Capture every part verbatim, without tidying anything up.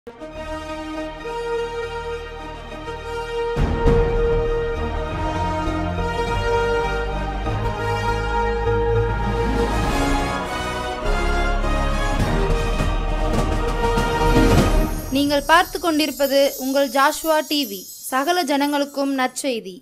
நீங்கள் பார்த்து கொண்டிருப்பது உங்கள் ஜாஷ்வா டிவி. சகல ஜனங்களுக்கும் நற்செய்தி.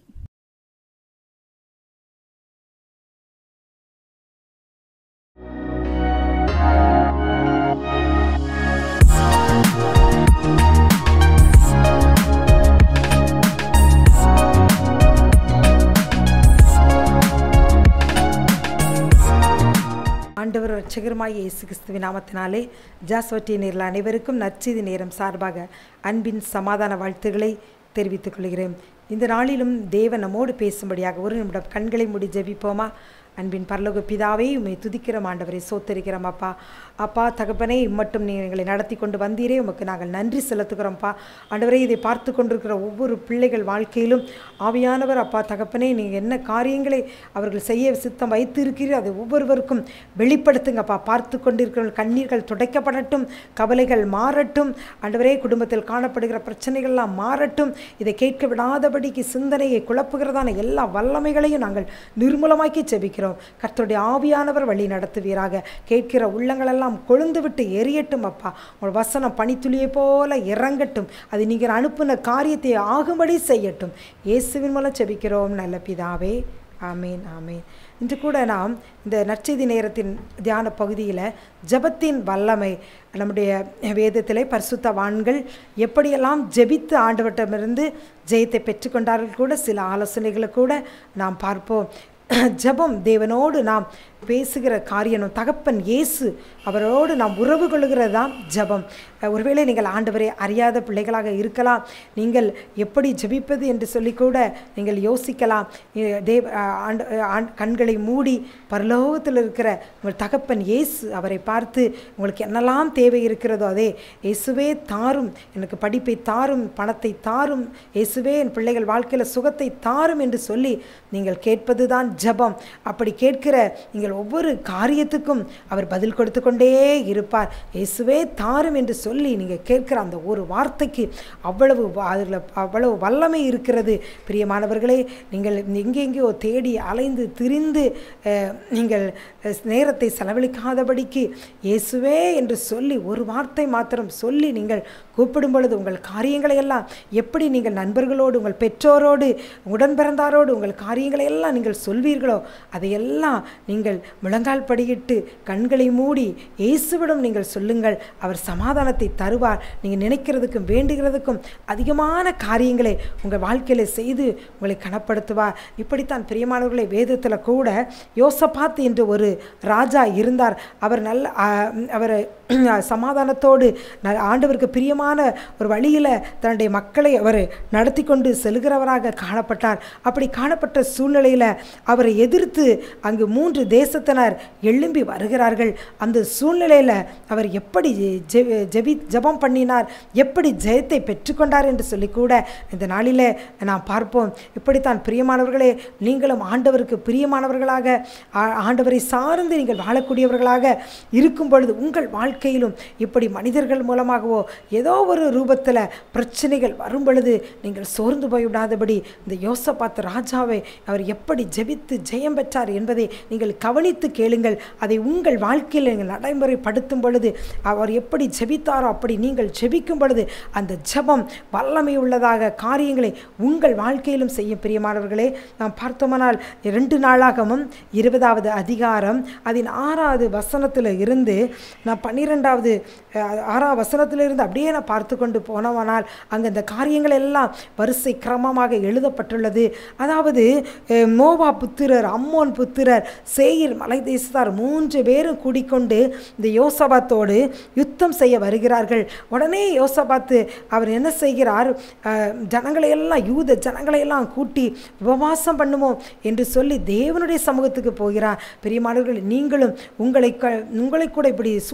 ஆண்டவர் இரட்சகருமாய் இயேசு கிறிஸ்துவின் நாமத்தினாலே ஜாஷ்வா டிவி நேயர்கள் அனைவருக்கும் நற்செய்தி நேரம் சார்பாக அன்பின் சமாதான வாழ்த்துக்களை தெரிவித்துக் கொள்கிறேன். இந்த நாளிலும் தேவன் நம்மோடு பேசும்படியாக ஒரு நிமிடம் கண்களை மூடி ஜெபிப்போமா? அன்பின் பரலோக பிதாவே, உம்மை துதிக்கிறோம் ஆண்டவரை, சோத்தரிக்கிறோம் அப்பா. அப்பா தகப்பனே, இம்மட்டும் நீ எங்களை நடத்தி கொண்டு வந்தீரே, உமக்கு நாங்கள் நன்றி செலுத்துகிறோம்ப்பா. ஆண்டவரே, இதை பார்த்து கொண்டிருக்கிற ஒவ்வொரு பிள்ளைகள் வாழ்க்கையிலும் ஆவியானவர் அப்பா தகப்பனே, நீங்கள் என்ன காரியங்களை அவர்கள் செய்ய சித்தம் வைத்திருக்கிறீர்கள் அதை ஒவ்வொருவருக்கும் வெளிப்படுத்துங்கப்பா. பார்த்து கொண்டிருக்கிற கண்ணீர்கள் துடைக்கப்படட்டும், கவலைகள் மாறட்டும் ஆண்டவரே, குடும்பத்தில் காணப்படுகிற பிரச்சனைகள்லாம் மாறட்டும். இதை கேட்க விடாதபடிக்கு சிந்தனையை குழப்புகிறதான எல்லா வல்லமைகளையும் நாங்கள் நிர்மூலமாக்கி ஜெபிக்கிறோம். கர்த்தருடைய ஆவியானவர் வழி நடத்துவீராக. கேட்கிற உள்ளங்களெல்லாம் கொழுந்து விட்டு எரியட்டும் அப்பா. உங்கள் வசனம் பனித்துளியை போல இறங்கட்டும். அது நீங்கள் அனுப்பின காரியத்தை ஆகும்படி செய்யட்டும். இயேசுவின் மூலம் ஜெபிக்கிறோம் நல்ல பிதாவே, ஆமீன் ஆமீன். இன்று கூட நாம் இந்த நற்செய்தி நேரத்தின் தியான பகுதியில் ஜெபத்தின் வல்லமை, நம்முடைய வேதத்திலே பரிசுத்தவான்கள் எப்படியெல்லாம் ஜெபித்து ஆண்டவரிடமிருந்து ஜெயத்தை பெற்றுக்கொண்டார்கள் கூட சில ஆலோசனைகளை கூட நாம் பார்ப்போம். ஜெபம் தேவனோடு நாம் பேசுகிற காரியம். தகப்பன் இயேசு அவரோடு நாம் உறவு கொள்ளுகிறது தான் ஜெபம். ஒருவேளை நீங்கள் ஆண்டவரை அறியாத பிள்ளைகளாக இருக்கலாம். நீங்கள் எப்படி ஜெபிப்பது என்று சொல்லி கூட நீங்கள் யோசிக்கலாம். தேவ ஆண்டு கண்களை மூடி பரலோகத்தில் இருக்கிற உங்கள் தகப்பன் இயேசு அவரை பார்த்து உங்களுக்கு என்னெல்லாம் தேவை இருக்கிறதோ அதே இயேசுவே தாரும், எனக்கு படிப்பை தாரும், பணத்தை தாரும், இயேசுவே என் பிள்ளைகள் வாழ்க்கையில் சுகத்தை தாரும் என்று சொல்லி நீங்கள் கேட்பது தான் ஜெபம். அப்படி கேட்கிற நீங்கள் ஒவ்வொரு காரியத்துக்கும் அவர் பதில் கொடுத்து கொண்டே இருப்பார். இயேசுவே தாரும் என்று சொல்லி நீங்கள் கேட்கிற அந்த ஒரு வார்த்தைக்கு அவ்வளவு அதில் அவ்வளவு வல்லமை இருக்கிறது. பிரியமானவர்களே, நீங்கள் எங்கெங்கேயோ தேடி அலைந்து திரிந்து நீங்கள் நேரத்தை செலவழிக்காதபடிக்கு இயேசுவே என்று சொல்லி ஒரு வார்த்தை மாத்திரம் சொல்லி நீங்கள் கூப்பிடும் பொழுது உங்கள் காரியங்களை எல்லாம் எப்படி நீங்கள் நண்பர்களோடு, உங்கள் பெற்றோரோடு, உடன் பிறந்தாரோடு உங்கள் காரியங்களை எல்லாம் நீங்கள் சொல்வீர்களோ அதையெல்லாம் நீங்கள் முழங்கால் படியிட்டு கண்களை மூடி இயேசுவிடம் நீங்கள் சொல்லுங்கள். அவர் சமாதானத்தை தருவார். நீங்கள் நினைக்கிறதுக்கும் வேண்டுகிறதுக்கும் அதிகமான காரியங்களை உங்கள் வாழ்க்கையில் செய்து உங்களை கனப்படுத்துவார். இப்படித்தான் பிரியமானவர்களை, வேதத்தில் கூட யோசபாத் என்று ஒரு ராஜா இருந்தார். அவர் நல்ல அவர் சமாதானத்தோடு ஆண்டவருக்கு பிரியமான ஒரு வழியில் தன்னுடைய மக்களை அவர் நடத்தி கொண்டு செல்கிறவராக காணப்பட்டார். அப்படி காணப்பட்ட சூழ்நிலையில் அவரை எதிர்த்து அங்கு மூன்று தேசத்தினர் எழும்பி வருகிறார்கள். அந்த சூழ்நிலையில் அவர் எப்படி ஜெபி ஜெபம் பண்ணினார், எப்படி ஜெயத்தை பெற்றுக்கொண்டார் என்று சொல்லி கூட இந்த நாளில் நாம் பார்ப்போம். இப்படித்தான் பிரியமானவர்களே, நீங்களும் ஆண்டவருக்கு பிரியமானவர்களாக, ஆண்டவரை சார்ந்து நீங்கள் வாழக்கூடியவர்களாக இருக்கும் பொழுது உங்கள் வாழ்க்கையிலும் இப்படி மனிதர்கள் மூலமாகவோ ஏதோ ஒரு ரூபத்தில் பிரச்சனைகள் வரும் பொழுது நீங்கள் சோர்ந்து போய்விடாதபடி இந்த யோசபாத் ராஜாவை அவர் எப்படி ஜெபித்து ஜெயம் பெற்றார் என்பதை நீங்கள் கவனித்து கேளுங்கள். அதை உங்கள் வாழ்க்கையில் நீங்கள் நடைமுறைப்படுத்தும் பொழுது அவர் எப்படி ஜெபித்தாரோ அப்படி நீங்கள் ஜெபிக்கும் பொழுது அந்த ஜெபம் வல்லமை உள்ளதாக காரியங்களை உங்கள் வாழ்க்கையிலும் செய்யும். பிரியமானவர்களே, நாம் பார்த்தோமானால் இரண்டு நாளாகமும் இருபதாவது அதிகாரம் அதன் ஆறாவது வசனத்தில் இருந்து நான் பன்னிரெண்டாவது ஆறாவது வசனத்திலிருந்து அப்படியே நான் பார்த்து கொண்டு போனவனால் அங்கே இந்த காரியங்கள் எல்லாம் வரிசை கிரமமாக எழுதப்பட்டுள்ளது. அதாவது மோவா புத்திரர், அம்மோன் புத்திரர், சேயீர் மலை தேசத்தார் மூன்று பேரும் கூடிக்கொண்டு இந்த யோசபாத்தோடு யுத்தம் செய்ய வருகிறார்கள். உடனே யோசபாத்து அவர் என்ன செய்கிறார், ஜனங்களை எல்லாம் யூத ஜனங்களை எல்லாம் கூட்டி உபவாசம் பண்ணுவோம் என்று சொல்லி தேவனுடைய சமூகத்துக்கு போகிறார். பிரியமானவர்கள், நீங்களும் உங்களை உங்களை கூட இப்படி சூழ்நிலைகள்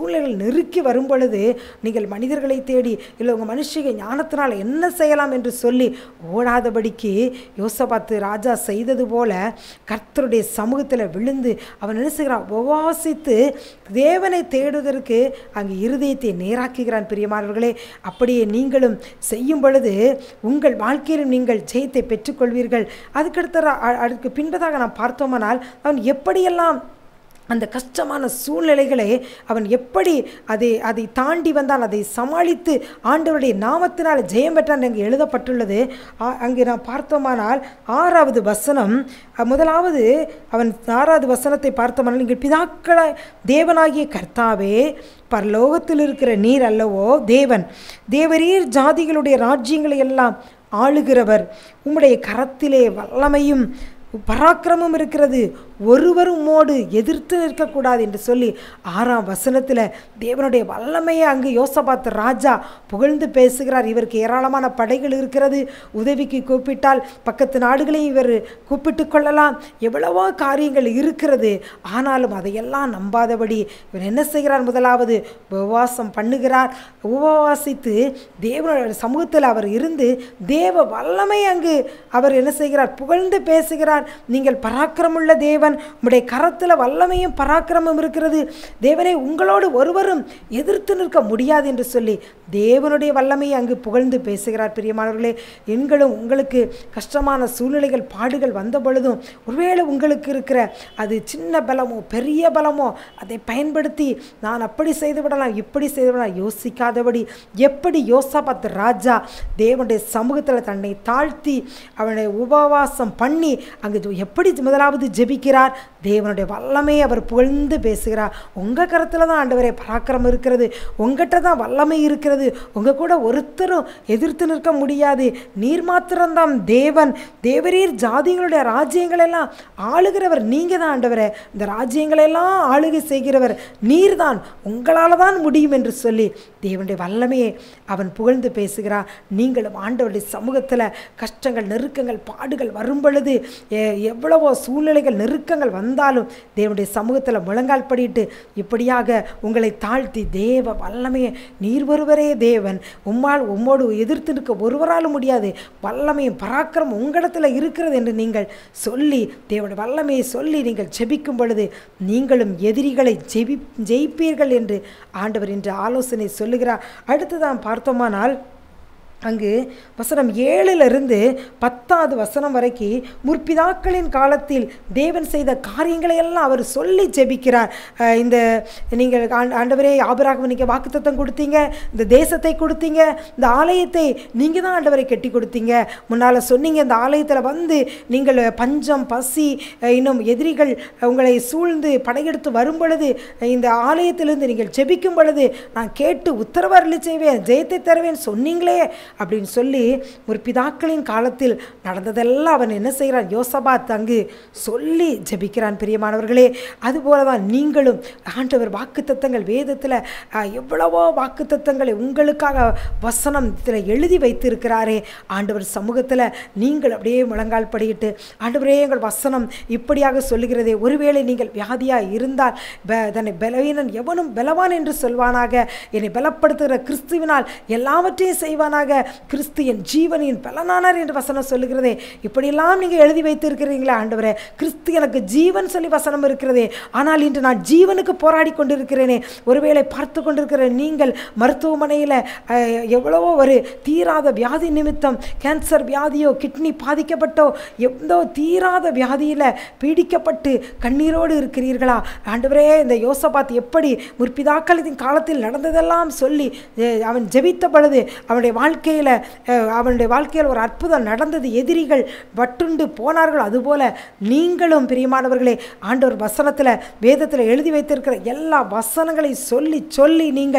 நெருக்கி வரும் பொழுது நீங்கள் மனிதர்களை தேடி இல்லை உங்கள் மனுஷிகை ஞானத்தினால் என்ன செய்யலாம் என்று சொல்லி ஓடாதபடிக்கு யோசபாத்து ராஜா செய்தது போல கர்த்தருடைய சமூகத்தில் விழுந்து அவன் என்ன செய்கிறான்? உபவாசித்து தேவனை தேடுவதற்கு அங்கு இருதயத்தை நேராக்குகிறான். பிரியமானவர்களே, அப்படியே நீங்களும் செய்யும் பொழுது உங்கள் வாழ்க்கையிலும் நீங்கள் ஜெயத்தை பெற்றுக்கொள்வீர்கள். அதுக்கடுத்த அதுக்கு பின்பதாக நாம் பார்த்தோமானால் அவன் எப்படியெல்லாம் அந்த கஷ்டமான சூழ்நிலைகளை அவன் எப்படி அதை அதை தாண்டி வந்தான், அதை சமாளித்து ஆண்டவருடைய நாமத்தினால் ஜெயம் பெற்றான் என்று எழுதப்பட்டுள்ளது. அங்கே நாம் பார்த்தோமானால் ஆறாவது வசனம், முதலாவது அவன் ஆறாவது வசனத்தை பார்த்தோமானால், நீங்கள் பிதாக்களை தேவனாகிய கர்த்தாவே, பரலோகத்தில் இருக்கிற நீர் அல்லவோ தேவன், தேவரீர் ஜாதிகளுடைய ராஜ்யங்களை எல்லாம் ஆளுகிறவர், உம்முடைய கரத்திலே வல்லமையும் பராக்கிரமம் இருக்கிறது, ஒருவரும் உம்மோடு எதிர்த்து நிற்கக்கூடாது என்று சொல்லி ஆறாம் வசனத்தில் தேவனுடைய வல்லமையை அங்கு யோசபாத் ராஜா புகழ்ந்து பேசுகிறார். இவருக்கு ஏராளமான படைகள் இருக்கிறது, உதவிக்கு கூப்பிட்டால் பக்கத்து நாடுகளையும் இவர் கூப்பிட்டு கொள்ளலாம், எவ்வளவோ காரியங்கள் இருக்கிறது. ஆனாலும் அதையெல்லாம் நம்பாதபடி இவர் என்ன செய்கிறார்? முதலாவது உபவாசம் பண்ணுகிறார். உபவாசித்து தேவனுடைய சமூகத்தில் அவர் இருந்து தேவ வல்லமை அங்கு அவர் என்ன செய்கிறார்? புகழ்ந்து பேசுகிறார். நீங்கள் பராக்கிரமுள்ள தேவன், உம்முடைய கரத்தில் வல்லமையும் பராக்கிரமும் இருக்கிறது, தேவனே உங்களோடு ஒருவரும் எதிர்த்து நிற்க முடியாது என்று சொல்லி தேவனுடைய வல்லமையை அங்கு புகழ்ந்து பேசுகிறார். பிரியமானவர்களே, எங்களும் உங்களுக்கு கஷ்டமான சூழ்நிலைகள் பாடுகள் வந்த பொழுதும் ஒருவேளை உங்களுக்கு இருக்கிற அது சின்ன பலமோ பெரிய பலமோ அதை பயன்படுத்தி நான் அப்படி செய்து விடலாம் இப்படி செய்து விடலாம் யோசிக்காதபடி எப்படி யோசபாத் ராஜா தேவனுடைய சமூகத்தில் தன்னை தாழ்த்தி அவனை உபவாசம் பண்ணி அங்கு எப்படி முதலாவது ஜெபிக்கிறார்? தேவனுடைய வல்லமையை அவர் புகழ்ந்து பேசுகிறார். உங்கள் கருத்தில் தான் ஆண்டவரே பராக்கிரமம் இருக்கிறது, உங்கள்கிட்ட தான் வல்லமை இருக்கிறது, உங்கள் கூட ஒருத்தரும் எதிர்த்து நிற்க முடியாது, நீர் மாத்திரம்தான் தேவன், தேவரீர் ஜாதிகளுடைய ராஜ்யங்களெல்லாம் ஆளுகிறவர் நீங்கள் தான் ஆண்டவரே, இந்த ராஜ்யங்களெல்லாம் ஆளுகை செய்கிறவர் நீர் தான், உங்களால் தான் முடியும் என்று சொல்லி தேவனுடைய வல்லமையை அவன் புகழ்ந்து பேசுகிறார். நீங்களும் ஆண்டவருடைய சமூகத்தில் கஷ்டங்கள் நெருக்கங்கள் பாடுகள் வரும் பொழுது எவ்வளவோ சூழ்நிலைகள் நெருக்கங்கள் வந்தாலும் தேவனுடைய சமூகத்தில் முழங்கால் படிட்டு இப்படியாக உங்களை தாழ்த்தி தேவ வல்லமையை, நீர் ஒருவரே தேவன், உம்மால் உம்மோடு எதிர்த்து நிற்க ஒருவராலும் முடியாது, வல்லமையும் பராக்கிரமும் உங்களிடத்தில் இருக்கிறது என்று நீங்கள் சொல்லி தேவனுடைய வல்லமையை சொல்லி நீங்கள் ஜெபிக்கும் பொழுது நீங்களும் எதிரிகளை ஜெபி ஜெயிப்பீர்கள் என்று ஆண்டவர் என்ற ஆலோசனை சொல்லுகிறார். அடுத்துதான் பார்த்தோமானால் அங்கு வசனம் ஏழிலிருந்து பத்தாவது வசனம் வரைக்கும் முற்பிதாக்களின் காலத்தில் தேவன் செய்த காரியங்களை எல்லாம் அவர் சொல்லி ஜெபிக்கிறார். இந்த நீங்கள் ஆண்டவரே ஆபிரகாமுக்கு நீங்கள் வாக்குத்தத்தம் கொடுத்தீங்க, இந்த தேசத்தை கொடுத்தீங்க, இந்த ஆலயத்தை நீங்கள் தான் ஆண்டவரை கட்டி கொடுத்தீங்க, முன்னால் சொன்னீங்க இந்த ஆலயத்தில் வந்து நீங்கள் பஞ்சம் பசி இன்னும் எதிரிகள் உங்களை சூழ்ந்து படையெடுத்து வரும் பொழுது இந்த ஆலயத்திலிருந்து நீங்கள் ஜெபிக்கும் பொழுது நான் கேட்டு உத்தரவருளி செய்வேன், ஜெயத்தை தருவேன் சொன்னீங்களே அப்படின்னு சொல்லி ஒரு பிதாக்களின் காலத்தில் நடந்ததெல்லாம் அவன் என்ன செய்கிறான்? யோசபாத் அங்கு சொல்லி ஜெபிக்கிறான். பிரியமானவர்களே, அதுபோல தான் நீங்களும் ஆண்டவர் வாக்குத்தத்தங்கள் வேதத்தில் எவ்வளவோ வாக்குத்தத்தங்களை உங்களுக்காக வசனத்தில் எழுதி வைத்திருக்கிறாரே, ஆண்டவர் சமூகத்தில் நீங்கள் அப்படியே முழங்கால் படியிட்டு ஆண்டவரே எங்கள் வசனம் இப்படியாக சொல்லுகிறதே, ஒருவேளை நீங்கள் வியாதியாக இருந்தால் தன்னை பலவீனன் எவனும் பலவான் என்று சொல்வானாக, என்னை பலப்படுத்துகிற கிறிஸ்துவினால் எல்லாவற்றையும் செய்வானாக, கிறிஸ்து என் ஜீவனின் பலனானார் என்று வசனம் சொல்லுகிறதே. இப்படியெல்லாம் நீங்கள் எழுதி வைத்திருக்கிறீங்களா? ஆண்டவரே, கிறிஸ்து எனக்கு ஜீவன் சொல்லி வசனம் இருக்கிறதே, ஆனால் இன்று நான் ஜீவனுக்கு போராடி கொண்டிருக்கிறேனே. ஒருவேளை பார்த்து கொண்டிருக்கிற நீங்கள் மருத்துவமனையில் எவ்வளவோ ஒரு தீராத வியாதி நிமித்தம் கேன்சர் வியாதியோ கிட்னி பாதிக்கப்பட்டோ எந்தோ தீராத வியாதியில் பீடிக்கப்பட்டு கண்ணீரோடு இருக்கிறீர்களா? ஆண்டவரே, இந்த யோசபாத் எப்படி முற்பிதாக்களின் காலத்தில் நடந்ததெல்லாம் சொல்லி அவன் ஜெபித்த பொழுது அவனுடைய வாழ்க்கையில் அவனுடைய வாழ்க்கையில் ஒரு அற்புதம் நடந்தது, எதிரிகள் வட்டுண்டு போனார்கள். அதுபோல நீங்களும் பிரியமானவர்களே ஆண்டவர் வசனத்தில் வேதத்தில் எழுதி வைத்திருக்கிற எல்லா வசனங்களை சொல்லி சொல்லி நீங்கள்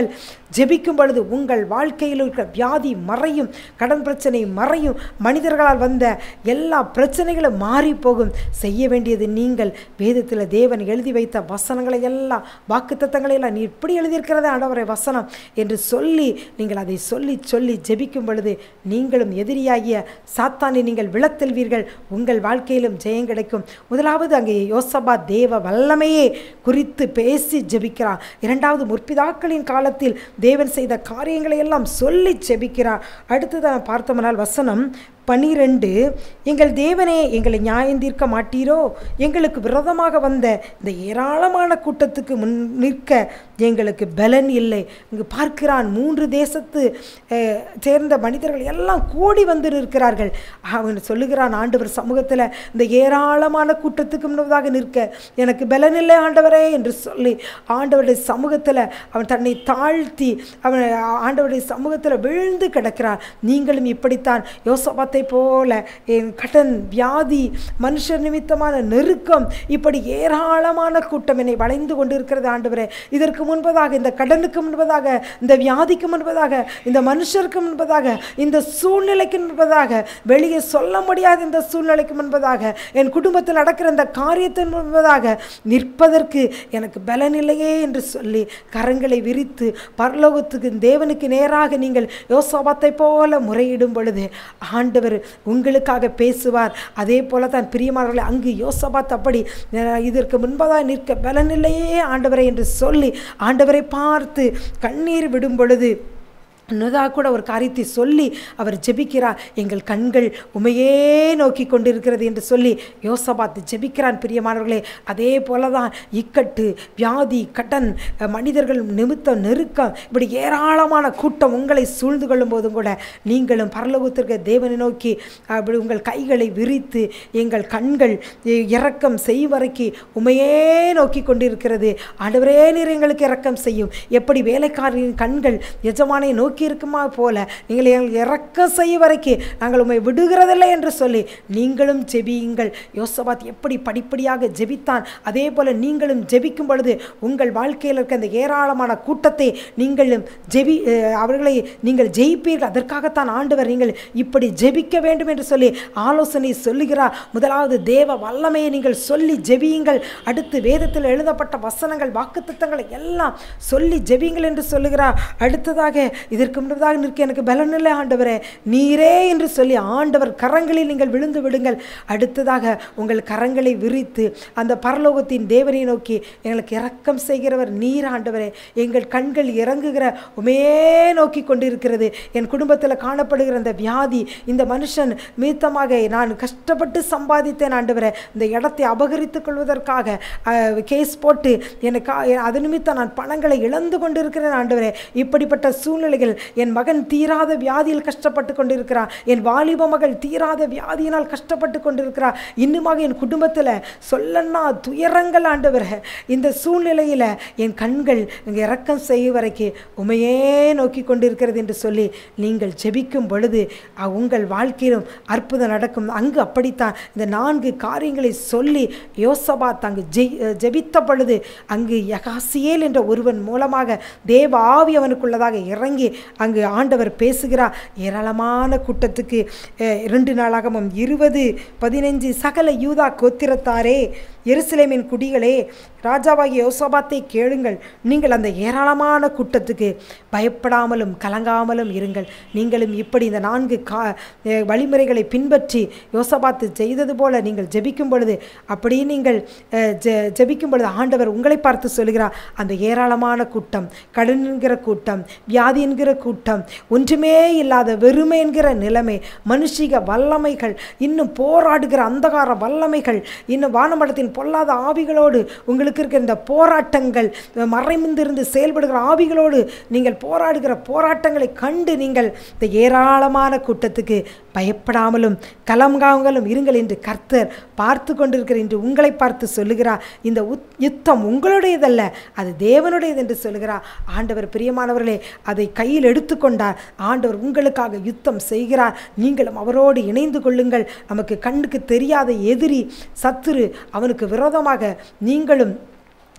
ஜெபிக்கும் பொழுது உங்கள் வாழ்க்கையில் இருக்கிற வியாதி மறையும், கடன் பிரச்சனை மறையும், மனிதர்களால் வந்த எல்லா பிரச்சனைகளும் மாறி போகும். செய்ய வேண்டியது நீங்கள் வேதத்தில் தேவன் எழுதி வைத்த வசனங்களை எல்லாம், வாக்குத்தத்தங்களை எல்லாம், நீ இப்படி எழுதியிருக்கிறதே ஆண்டவரே வசனம் என்று சொல்லி நீங்கள் அதை சொல்லி சொல்லி ஜெபிக்கும் பொழுது நீங்களும் எதிரியாகிய சாத்தானை நீங்கள் விழத்தெல்வீர்கள். உங்கள் வாழ்க்கையிலும் ஜெயம் கிடைக்கும். முதலாவது அங்கே யோசபாத் தேவ வல்லமையே குறித்து பேசி ஜெபிக்கிறார். இரண்டாவது முற்பிதாக்களின் காலத்தில் தேவன் செய்த காரியங்களை எல்லாம் சொல்லி ஜெபிக்கிறார். அடுத்ததாக பார்த்தோம்னால் வசனம் பனிரெண்டு, எங்கள் தேவனே எங்களை நியாயம் தீர்க்க மாட்டீரோ? எங்களுக்கு விரோதமாக வந்த இந்த ஏராளமான கூட்டத்துக்கு முன் நிற்க எங்களுக்கு பலன் இல்லை. இங்கு பார்க்கிறான், மூன்று தேசத்து சேர்ந்த மனிதர்கள் எல்லாம் கூடி வந்து நிற்கிறார்கள். அவன் சொல்லுகிறான், ஆண்டவர் சமூகத்தில் இந்த ஏராளமான கூட்டத்துக்கு முன்னதாக நிற்க எனக்கு பலன் இல்லை ஆண்டவரே என்று சொல்லி ஆண்டவருடைய சமூகத்தில் அவன் தன்னை தாழ்த்தி அவன் ஆண்டவருடைய சமூகத்தில் விழுந்து கிடக்கிறான். நீங்களும் இப்படித்தான் யோசபாத்தை போல என் கடன், வியாதி, மனுஷர் நிமித்தமான நெருக்கம், இப்படி ஏராளமான கூட்டம் என்னை வளைந்து கொண்டு இருக்கிறது ஆண்டவரே. இதற்கு முன்பதாக, இந்த கடனுக்கு முன்பதாக, இந்த வியாதிக்கு முன்பதாக, இந்த மனுஷருக்கு முன்பதாக, இந்த சூழ்நிலைக்கு முன்பதாக, வெளியே சொல்ல முடியாத இந்த சூழ்நிலைக்கு முன்பதாக, என் குடும்பத்தில் நடக்கிற இந்த காரியத்தின் முன்பதாக நிற்பதற்கு எனக்கு பலன் இல்லையே என்று சொல்லி கரங்களை விரித்து பரலோகத்துக்கு தேவனுக்கு நேராக நீங்கள் யோசபாத்தை போல முறையிடும் பொழுது ஆண்டவர் உங்களுக்காக பேசுவார். அதே போல தான் பிரியமானவர்களே, அங்கு யோசபாத் அப்படி இதற்கு முன்பதாக நிற்க பலனில்லையே ஆண்டவரை என்று சொல்லி ஆண்டவரை பார்த்து கண்ணீர் விடும் பொழுது இன்னதாக கூட ஒரு காரியத்தை சொல்லி அவர் ஜெபிக்கிறார். எங்கள் கண்கள் உமையே நோக்கி கொண்டிருக்கிறது என்று சொல்லி யோசபாத் ஜெபிக்கிறான். பிரியமானவர்களே, அதே போல தான் இக்கட்டு, வியாதி, கடன், மனிதர்கள் நிமித்தம் நெருக்கம், இப்படி ஏராளமான கூட்டம் உங்களை சூழ்ந்து கொள்ளும் போதும் கூட நீங்களும் பரலோகத்திற்கு தேவனை நோக்கி அப்படி உங்கள் கைகளை விரித்து எங்கள் கண்கள் இரக்கம் செய்யும் வரைக்கும் உமையே நோக்கி கொண்டிருக்கிறது ஆண்டவரே, நீர் எங்களுக்கு இரக்கம் செய்யும். எப்படி வேலைக்காரரின் கண்கள் எஜமானை நோக்கி இருக்குமா போல நீங்கள் எங்களுக்கு இரக்கம் செய்ய வரைக்கும் நாங்கள் உண்மை விடுகிறதில்லை என்று சொல்லி நீங்களும் ஜெபியுங்கள். யோசபாத் எப்படி படிப்படியாக ஜெபித்தான், அதே போல நீங்களும் ஜெபிக்கும் பொழுது உங்கள் வாழ்க்கையில் இருக்க அந்த ஏராளமான கூட்டத்தை நீங்களும் ஜெபி அவர்களை நீங்கள் ஜெயிப்பீர்கள். அதற்காகத்தான் ஆண்டவர் நீங்கள் இப்படி ஜெபிக்க வேண்டும் என்று சொல்லி ஆலோசனை சொல்லுகிறார். முதலாவது தேவ வல்லமையை நீங்கள் சொல்லி ஜெபியுங்கள். அடுத்து வேதத்தில் எழுதப்பட்ட வசனங்கள், வாக்குத்தத்தங்களை எல்லாம் சொல்லி ஜெபியுங்கள் என்று சொல்லுகிறார். அடுத்ததாக இதற்கு முன்பதாக நிற்க எனக்கு பலனில்லை ஆண்டவரே, நீரே என்று சொல்லி ஆண்டவர் கரங்களில் நீங்கள் விழுந்து விடுங்கள். அடுத்ததாக உங்கள் கரங்களை விரித்து அந்த பரலோகத்தின் தேவனை நோக்கி எங்களுக்கு இரக்கம் செய்கிறவர் நீர் ஆண்டவரே, எங்கள் கண்கள் இறங்குகிற உமையே நோக்கி கொண்டிருக்கிறது. என் குடும்பத்தில் காணப்படுகிற அந்த வியாதி, இந்த மனுஷன் மீத்தமாக நான் கஷ்டப்பட்டு சம்பாதித்தேன் ஆண்டவரே, இந்த இடத்தை அபகரித்துக் கொள்வதற்காக கேஸ் போட்டு எனக்கு அது நிமித்தம் நான் பணங்களை இழந்து கொண்டிருக்கிறேன் ஆண்டவரே. இப்படிப்பட்ட சூழ்நிலைகள், என் மகன் தீராத வியாதியில் கஷ்டப்பட்டு கொண்டிருக்கிறார், என் வாலிப மகள் தீராத வியாதியினால் கஷ்டப்பட்டு கொண்டிருக்கிறார், இன்னுமாக என் குடும்பத்தில் சொல்லன்னா துயரங்கள் ஆண்டவரே. இந்த சூழ்நிலையில் என் கண்கள் இங்கே இரக்கம் செய்ய வரைக்கும் உமையே நோக்கி கொண்டிருக்கிறது என்று சொல்லி நீங்கள் ஜெபிக்கும் பொழுது உங்கள் வாழ்க்கையிலும் அற்புதம் நடக்கும். அங்கு அப்படித்தான் இந்த நான்கு காரியங்களை சொல்லி யோசபாத் அங்கு ஜெய் ஜெபித்த பொழுது அங்கு யகாசியேல் என்ற ஒருவன் மூலமாக தேவ ஆவி அவனுக்குள்ளதாக இறங்கி அங்கு ஆண்டவர் பேசுகிறார். ஏராளமான கூட்டத்துக்கு இரண்டு நாளாகவும் இருபது பதினைஞ்சு சகல யூதா கோத்திரத்தாரே, எருசலேமின் குடிகளே, ராஜாவாகிய யோசபாத்தை கேளுங்கள். நீங்கள் அந்த ஏராளமான கூட்டத்துக்கு பயப்படாமலும் கலங்காமலும் இருங்கள். நீங்களும் இப்படி இந்த நான்கு கா வழிமுறைகளை பின்பற்றி யோசபாத்து செய்தது போல நீங்கள் ஜெபிக்கும் பொழுது, அப்படி நீங்கள் ஜெபிக்கும் பொழுது ஆண்டவர் உங்களை பார்த்து சொல்கிறார், அந்த ஏராளமான கூட்டம், கடன் என்கிற கூட்டம், வியாதி என்கிற கூட்டம், ஒன்றுமே இல்லாத வெறுமை என்கிற நிலைமை, மனுஷிக வல்லமைகள், இன்னும் போராடுகிற அந்தகார வல்லமைகள், இன்னும் வானமடத்தின் பொல்லாத ஆவிகளோடு உங்களுக்கு இருக்கிற இந்த போராட்டங்கள், மறைமுந்திருந்து செயல்படுகிற ஆவிகளோடு நீங்கள் போராடுகிற போராட்டங்களை கண்டு நீங்கள் இந்த ஏராளமான கூட்டத்துக்கு பயப்படாமலும் கலங்காமலும் இருங்கள் என்று கர்த்தர் பார்த்து கொண்டிருக்கிற என்று உங்களை பார்த்து சொல்லுகிறார். இந்த யுத்தம் உங்களுடையதல்ல, அது தேவனுடையது என்று சொல்லுகிறார் ஆண்டவர். பிரியமானவர்களே, அதை கையில் எடுத்துக்கொண்டார் ஆண்டவர் உங்களுக்காக யுத்தம் செய்கிறார். நீங்களும் அவரோடு இணைந்து கொள்ளுங்கள். நமக்கு கண்ணுக்கு தெரியாத எதிரி சத்துரு, அவனுக்கு விரோதமாக நீங்களும்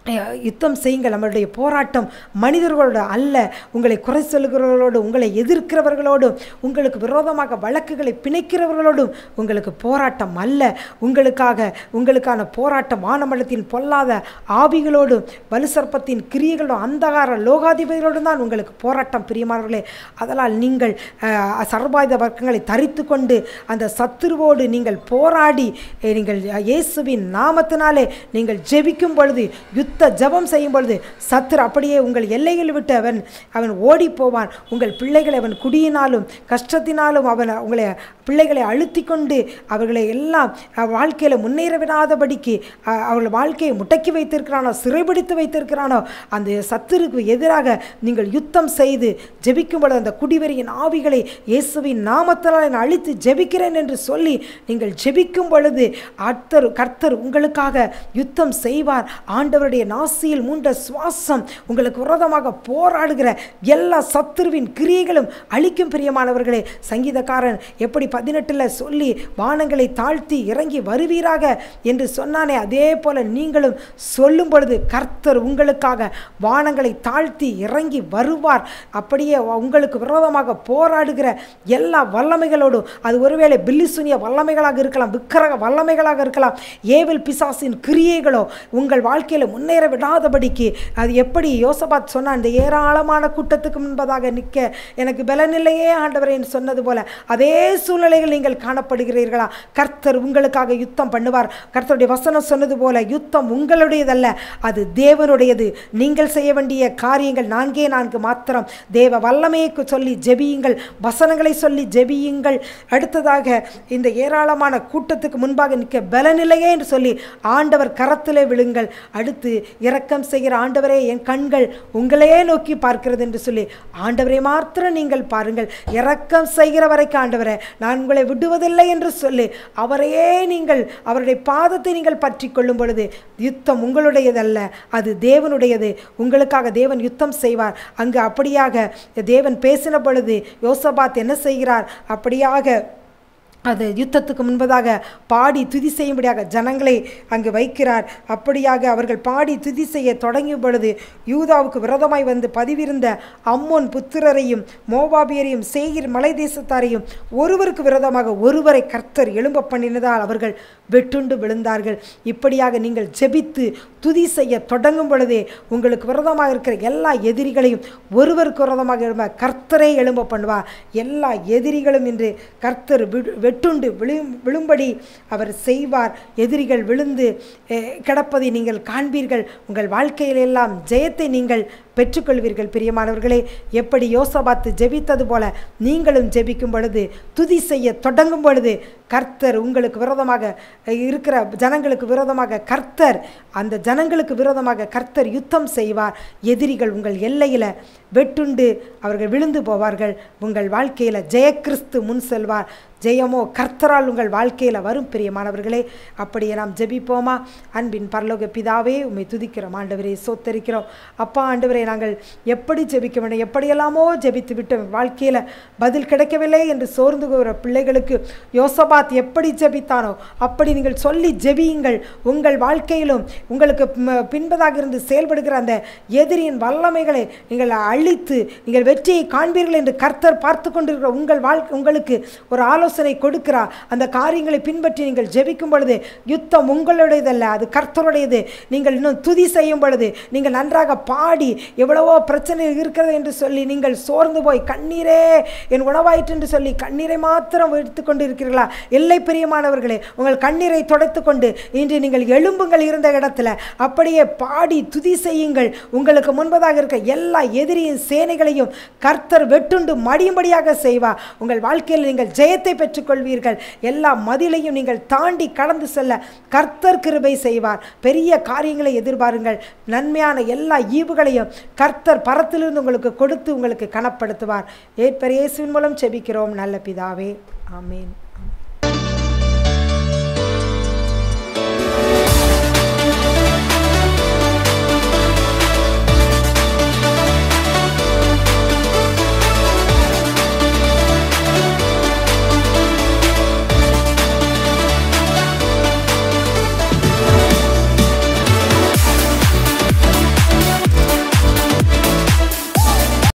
யுத்தம் செய்யுங்கள். நம்மளுடைய போராட்டம் மனிதர்களோடு அல்ல, உங்களை குறை சொல்கிறவர்களோடு, உங்களை எதிர்க்கிறவர்களோடும், உங்களுக்கு விரோதமாக வழக்குகளை பிணைக்கிறவர்களோடும் உங்களுக்கு போராட்டம் அல்ல. உங்களுக்காக உங்களுக்கான போராட்டம் வானமண்டலத்தின் பொல்லாத ஆவிகளோடும் வலுசர்ப்பத்தின் கிரியைகளோடும் அந்தகார லோகாதிபதிகளோடும் தான் உங்களுக்கு போராட்டம் பிரியமானவர்களே. அதனால் நீங்கள் சர்வாயுத வர்க்கங்களை தரித்து கொண்டு அந்த சத்துருவோடு நீங்கள் போராடி நீங்கள் இயேசுவின் நாமத்தினாலே நீங்கள் ஜெபிக்கும் பொழுது, யுத்த ஜெபம் செய்யும் பொழுது சத்துரு அப்படியே உங்கள் எல்லைகளை விட்டு அவன் அவன் ஓடி போவான். உங்கள் பிள்ளைகளை அவன் குடியினாலும் கஷ்டத்தினாலும் அவன் உங்களை பிள்ளைகளை அழுத்தி கொண்டு அவர்களை எல்லாம் வாழ்க்கையில் முன்னேற விடாதபடிக்கு அவர்கள் வாழ்க்கையை முடக்கி வைத்திருக்கிறானோ, சிறைபிடித்து வைத்திருக்கிறானோ, அந்த சத்துருக்கு எதிராக நீங்கள் யுத்தம் செய்து ஜெபிக்கும் பொழுது அந்த குடிவெறியின் ஆவிகளை இயேசுவின் நாமத்தால் நான் அழித்து ஜெபிக்கிறேன் என்று சொல்லி நீங்கள் ஜெபிக்கும் பொழுது கர்த்தர் கர்த்தர் உங்களுக்காக யுத்தம் செய்வார். ஆண்டவருடைய நாசியில் மூண்ட சுவாசம் உங்களுக்கு விரோதமாக போராடுகிற எல்லா சத்துருவின் கிரியைகளும் அழிக்கும் பிரியமானவர்களே. சங்கீதக்காரன் எப்படி பதினெட்டுல சொல்லி வானங்களை தாழ்த்தி இறங்கி வருவீராக என்று சொன்னானே, அதே போல நீங்களும் சொல்லும் பொழுது கர்த்தர் உங்களுக்காக வானங்களை தாழ்த்தி இறங்கி வருவார். அப்படியே உங்களுக்கு விரோதமாக போராடுகிற எல்லா வல்லமைகளோடும், அது ஒருவேளை பில்லிசுனிய வல்லமைகளாக இருக்கலாம், விக்கிரக வல்லமைகளாக இருக்கலாம், ஏவல் பிசாசின் கிரியைகளோ உங்கள் வாழ்க்கையில் முன்னேற விடாதபடிக்கு, அது எப்படி யோசபாத் சொன்னான், இந்த ஏராளமான கூட்டத்துக்கு முன்பதாக நிற்க எனக்கு பலனில்லையே ஆண்டவரே என்று சொன்னது போல அதே சூழ்நிலைகள் நீங்கள் காணப்படுகிறீர்களா? கர்த்தர் உங்களுக்காக யுத்தம் பண்ணுவார். கர்த்தருடைய வசனம் சொன்னது போல யுத்தம் உங்களுடையதல்ல, அது தேவனுடையது. நீங்கள் செய்ய வேண்டிய காரியங்கள் நான்கே நான்கு மாத்திரம். தேவ வல்லமையை சொல்லி ஜெபியுங்கள், வசனங்களை சொல்லி ஜெபியுங்கள். அடுத்ததாக இந்த ஏராளமான கூட்டத்துக்கு முன்பாக நிற்க பலனில்லையே என்று சொல்லி ஆண்டவர் கரத்திலே விழுங்கள். அடுத்து இரக்கம் செய்கிற ஆண்டவரே, என் கண்கள் உங்களையே நோக்கி பார்க்கிறது என்று சொல்லி ஆண்டவரை மாத்திரம் நீங்கள் பாருங்கள். இரக்கம் செய்கிற வரைக்கும் ஆண்டவரே நான் உங்களை விடுவதில்லை என்று சொல்லி அவரையே நீங்கள் அவருடைய பாதத்தை நீங்கள் பற்றி கொள்ளும் பொழுது யுத்தம் உங்களுடையதல்ல, அது தேவனுடையது. உங்களுக்காக தேவன் யுத்தம் செய்வார். அங்கு அப்படியாக தேவன் பேசின பொழுது யோசபாத் என்ன செய்கிறார்? அப்படியாக அது யுத்தத்துக்கு முன்பதாக பாடி துதி செய்யும்படியாக ஜனங்களை அங்கு வைக்கிறார். அப்படியாக அவர்கள் பாடி துதி செய்ய தொடங்கிய பொழுது யூதாவுக்கு விரோதமாய் வந்து பதிவிருந்த அம்மோன் புத்திரரையும் மோவாபியரையும் சேயீர் மலை தேசத்தாரையும் ஒருவருக்கு விரோதமாக ஒருவரை கர்த்தர் எழும்ப பண்ணினதால் அவர்கள் வெட்டுண்டு விழுந்தார்கள். இப்படியாக நீங்கள் ஜெபித்து துதி செய்ய தொடங்கும் பொழுதே உங்களுக்கு விரோதமாக இருக்கிற எல்லா எதிரிகளையும் ஒருவருக்கு விரோதமாக எழும்ப கர்த்தரை எழும்ப பண்ணுவார். எல்லா எதிரிகளும் இன்று கர்த்தர் வெட்டுண்டு விழு விழும்படி அவர் செய்வார். எதிரிகள் விழுந்து கிடப்பதை நீங்கள் காண்பீர்கள். உங்கள் வாழ்க்கையில் எல்லாம் ஜெயத்தை நீங்கள் பெற்றுக்கொள்வீர்கள். பிரியமானவர்களே, எப்படி யோசபாத்து ஜெபித்தது போல நீங்களும் ஜெபிக்கும் பொழுது, துதி செய்ய தொடங்கும் பொழுது கர்த்தர் உங்களுக்கு விரோதமாக இருக்கிற ஜனங்களுக்கு விரோதமாக கர்த்தர் அந்த ஜனங்களுக்கு விரோதமாக கர்த்தர் யுத்தம் செய்வார். எதிரிகள் உங்கள் எல்லையில் வெட்டுண்டு அவர்கள் விழுந்து போவார்கள். உங்கள் வாழ்க்கையில் ஜெயக்கிறிஸ்து முன் செல்வார். ஜெயமோ கர்த்தரால் உங்கள் வாழ்க்கையில் வரும். பிரியமானவர்களே, அப்படியே நாம் ஜெபிப்போமா? அன்பின் பரலோக பிதாவே, உம்மை துதிக்கிறோம் ஆண்டவரே, சோத்தரிக்கிறோம். அப்பா ஆண்டவரே, நாங்கள் எப்படி ஜெபிக்க வேண்டும், எப்படியெல்லாமோ ஜெபித்து விட்டோம், வாழ்க்கையில் பதில் கிடைக்கவில்லை என்று சோர்ந்து போகிற பிள்ளைகளுக்கு யோசபாத் எப்படி ஜெபித்தானோ அப்படி நீங்கள் சொல்லி ஜெபியுங்கள். உங்கள் வாழ்க்கையிலும் உங்களுக்கு பின்பதாக இருந்து செயல்படுகிற அந்த எதிரியின் வல்லமைகளை நீங்கள் அழித்து நீங்கள் வெற்றியை காண்பீர்கள் என்று கர்த்தர் பார்த்து கொண்டிருக்கிற உங்கள் வாழ்க்கை உங்களுக்கு ஒரு ஆலோசனை கொடுக்கிறார். அந்த காரியங்களை பின்பற்றி நீங்கள் ஜெபிக்கும் பொழுது யுத்தம் உங்களுடையதல்ல, அது கர்த்தருடையது. நீங்கள் இன்னும் துதி செய்யும் பொழுது நீங்கள் நன்றாக பாடி எவ்வளவோ பிரச்சனை இருக்கிறது என்று சொல்லி நீங்கள் சோர்ந்து போய் கண்ணீரே என் உணவாயிற்று என்று சொல்லி கண்ணீரை மாத்திரம் எடுத்துக்கொண்டு இருக்கிறீர்களா? இல்லை பிரியமானவர்களே, உங்கள் கண்ணீரை துடைத்து கொண்டு இன்று நீங்கள் எழும்புங்கள். இருந்த இடத்துல அப்படியே பாடி துதி செய்யுங்கள். உங்களுக்கு முன்பதாக இருக்க எல்லா எதிரியின் சேனைகளையும் கர்த்தர் வெட்டுண்டு மடியும்படியாக செய்வார். உங்கள் வாழ்க்கையில் நீங்கள் ஜெயத்தை பெற்றுக்கொள்வீர்கள். எல்லா மதிலையும் நீங்கள் தாண்டி கடந்து செல்ல கர்த்தர் கிருபை செய்வார். பெரிய காரியங்களை எதிர்பாருங்கள். நன்மையான எல்லா ஈவுகளையும் கர்த்தர் பரத்திலிருந்து உங்களுக்கு கொடுத்து உங்களுக்கு கனப்படுத்துவார். இயேசுவின் மூலம் செபிக்கிறோம் நல்ல பிதாவே, ஆமேன்.